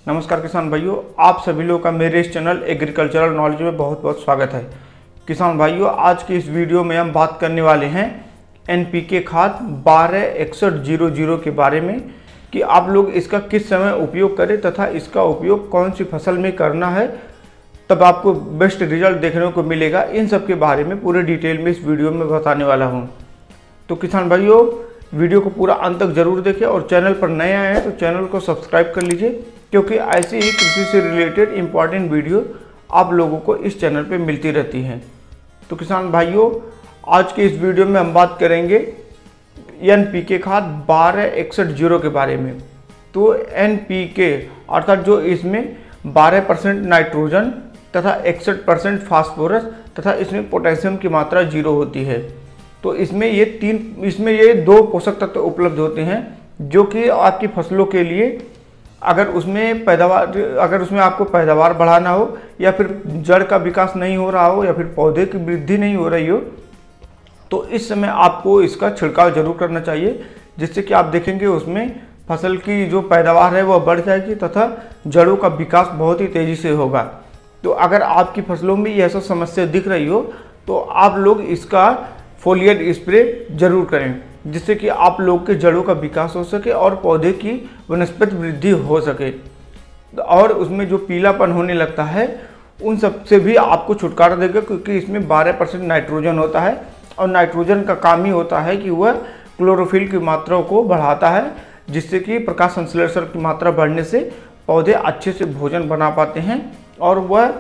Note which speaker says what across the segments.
Speaker 1: नमस्कार किसान भाइयों, आप सभी लोगों का मेरे इस चैनल एग्रीकल्चरल नॉलेज में बहुत बहुत स्वागत है। किसान भाइयों, आज की इस वीडियो में हम बात करने वाले हैं एनपीके खाद 126100 के बारे में कि आप लोग इसका किस समय उपयोग करें तथा इसका उपयोग कौन सी फसल में करना है, तब आपको बेस्ट रिजल्ट देखने को मिलेगा। इन सब के बारे में पूरे डिटेल में इस वीडियो में बताने वाला हूँ। तो किसान भाइयों, वीडियो को पूरा अंत तक जरूर देखें और चैनल पर नए आए हैं तो चैनल को सब्सक्राइब कर लीजिए, क्योंकि ऐसी ही कृषि से रिलेटेड इंपॉर्टेंट वीडियो आप लोगों को इस चैनल पे मिलती रहती हैं। तो किसान भाइयों, आज के इस वीडियो में हम बात करेंगे एनपीके खाद 126100 के बारे में। तो एनपीके अर्थात जो इसमें 12% नाइट्रोजन तथा 61% फास्फोरस तथा इसमें पोटेशियम की मात्रा 0 होती है। तो इसमें ये दो पोषक तत्व उपलब्ध होते हैं जो कि आपकी फसलों के लिए अगर उसमें आपको पैदावार बढ़ाना हो या फिर जड़ का विकास नहीं हो रहा हो या फिर पौधे की वृद्धि नहीं हो रही हो, तो इस समय आपको इसका छिड़काव जरूर करना चाहिए, जिससे कि आप देखेंगे उसमें फसल की जो पैदावार है वह बढ़ जाएगी तथा जड़ों का विकास बहुत ही तेज़ी से होगा। तो अगर आपकी फसलों में ये ऐसा समस्या दिख रही हो तो आप लोग इसका फोलियर स्प्रे जरूर करें, जिससे कि आप लोग के जड़ों का विकास हो सके और पौधे की वनस्पति वृद्धि हो सके। और उसमें जो पीलापन होने लगता है उन सब से भी आपको छुटकारा देगा, क्योंकि इसमें 12% नाइट्रोजन होता है और नाइट्रोजन का काम ही होता है कि वह क्लोरोफिल की मात्रा को बढ़ाता है, जिससे कि प्रकाश संश्लेषण की मात्रा बढ़ने से पौधे अच्छे से भोजन बना पाते हैं और वह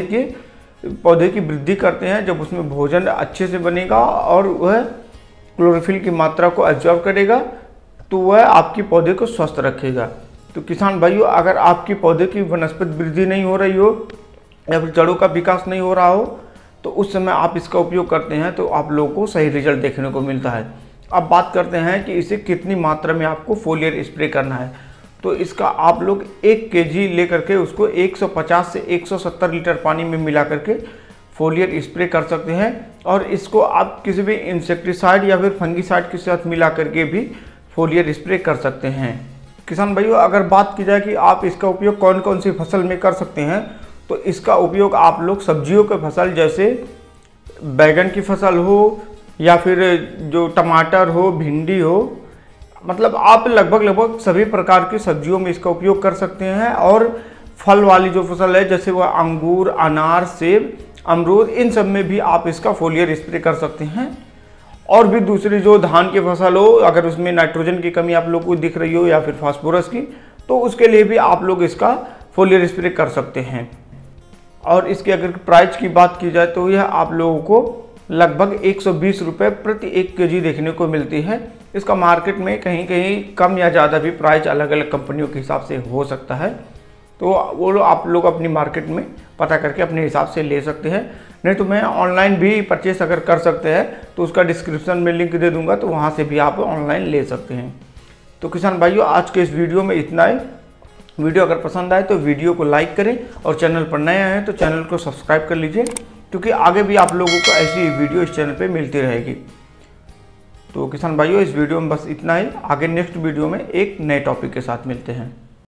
Speaker 1: पौधे की वृद्धि करते हैं। जब उसमें भोजन अच्छे से बनेगा और वह क्लोरोफिल की मात्रा को एब्जॉर्ब करेगा तो वह आपकी पौधे को स्वस्थ रखेगा। तो किसान भाइयों, अगर आपकी पौधे की वनस्पति वृद्धि नहीं हो रही हो या फिर जड़ों का विकास नहीं हो रहा हो तो उस समय आप इसका उपयोग करते हैं तो आप लोगों को सही रिजल्ट देखने को मिलता है। अब बात करते हैं कि इसे कितनी मात्रा में आपको फोलियर स्प्रे करना है। तो इसका आप लोग 1 kg लेकर के उसको 150 से 170 लीटर पानी में मिला करके फोलियर स्प्रे कर सकते हैं, और इसको आप किसी भी इंसेक्टिसाइड या फिर फंगिसाइड के साथ मिला करके भी फोलियर स्प्रे कर सकते हैं। किसान भाइयों, अगर बात की जाए कि आप इसका उपयोग कौन कौन सी फसल में कर सकते हैं, तो इसका उपयोग आप लोग सब्जियों के फसल जैसे बैगन की फसल हो या फिर जो टमाटर हो, भिंडी हो, मतलब आप लगभग सभी प्रकार की सब्जियों में इसका उपयोग कर सकते हैं। और फल वाली जो फसल है जैसे वह अंगूर, अनार, सेब, अमरूद, इन सब में भी आप इसका फोलियर स्प्रे कर सकते हैं। और भी दूसरी जो धान की फसल हो, अगर उसमें नाइट्रोजन की कमी आप लोग को दिख रही हो या फिर फास्फोरस की, तो उसके लिए भी आप लोग इसका फोलियर स्प्रे कर सकते हैं। और इसके अगर प्राइस की बात की जाए तो यह आप लोगों को लगभग 120 रुपये प्रति 1 kg देखने को मिलती है। इसका मार्केट में कहीं कहीं कम या ज़्यादा भी प्राइस अलग अलग कंपनियों के हिसाब से हो सकता है, तो वो आप लोग अपनी मार्केट में पता करके अपने हिसाब से ले सकते हैं। नहीं तो मैं ऑनलाइन भी परचेस अगर कर सकते हैं तो उसका डिस्क्रिप्शन में लिंक दे दूंगा, तो वहाँ से भी आप ऑनलाइन ले सकते हैं। तो किसान भाइयों, आज के इस वीडियो में इतना ही। वीडियो अगर पसंद आए तो वीडियो को लाइक करें और चैनल पर नए आए हैं तो चैनल को सब्सक्राइब कर लीजिए, क्योंकि आगे भी आप लोगों को ऐसी वीडियो इस चैनल पे मिलती रहेगी। तो किसान भाइयों, इस वीडियो में बस इतना ही। आगे नेक्स्ट वीडियो में एक नए टॉपिक के साथ मिलते हैं।